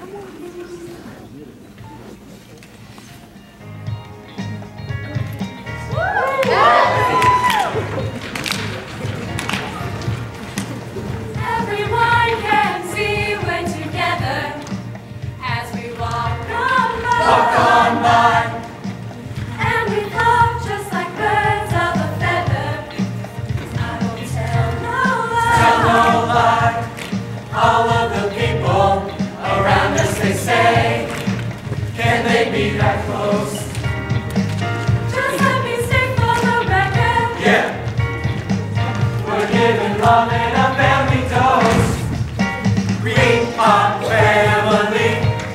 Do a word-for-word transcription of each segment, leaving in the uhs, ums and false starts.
Everyone can see we're together as we walk on by. Walk on by. And we flock just like birds of a feather. I won't tell no lie. Tell no lie. All of the people around us, they say, can they be that close? Just let me sing for the record. Yeah. We're giving love and a family dose. We are family.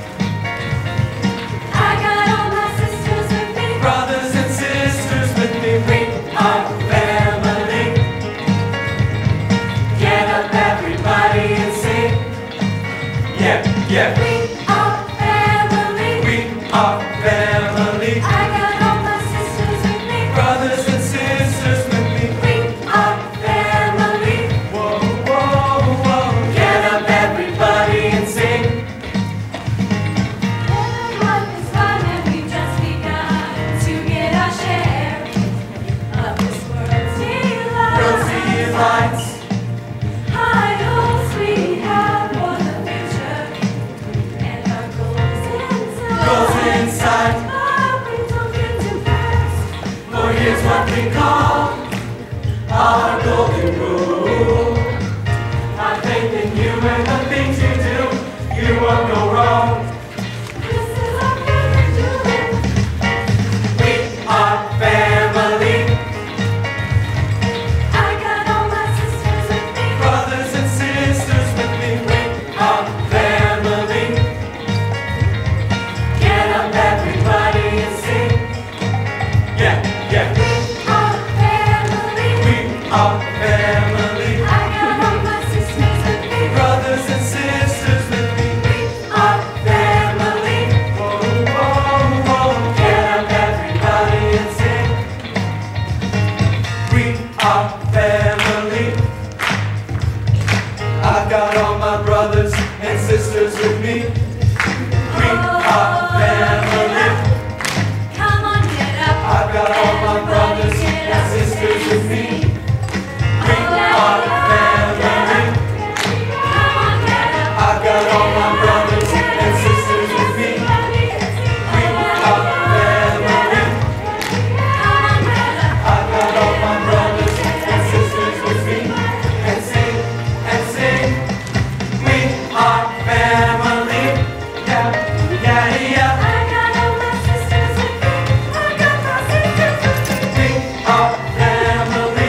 I got all my sisters with me. Brothers and sisters with me. We are family. Get up everybody and sing. Yeah, yeah. We are family. We are family. I got all my sisters with me. Brothers and sisters with me. We are family. Whoa, whoa, whoa. Get up everybody and sing. Everyone is fun and we've just begun to get our share of this world's delight. Rosy lights. High hopes we have for the future and our goals inside. Goals inside. But we don't get too fast. For here's what we call our golden rule. Have faith in you and the things you do. You won't go wrong. This is our favorite doing. We are family. I got all my sisters with me. Brothers and sisters with me. We are family. Get up everybody and sing. Yeah, yeah. We are family. We are family. I got all my sisters with me. Brothers and sisters with me. We are family. Whoa, whoa, whoa. Get up everybody and sing. We are family. I've got all my brothers and sisters with me. We are family. Come on, get up. I've got all my brothers and sisters with me. We are family. Come on, get up. I've got all my brothers and sisters with me. We are family. Come on, get up. I've got all my brothers and sisters with me. And sing, and sing. We are family. Yeah, yeah, yeah. I got all my sisters with me. I got my sisters with me. We are family.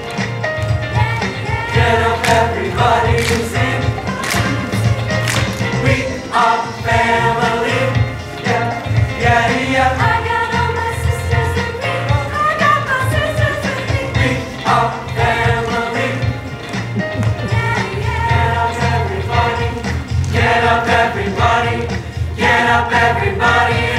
Get up everybody and sing. We are family. Yeah, yeah, yeah. I got all my sisters with me. I got my sisters with me. We are family. Yeah, Get yeah. up everybody. Get up everybody. Get up everybody.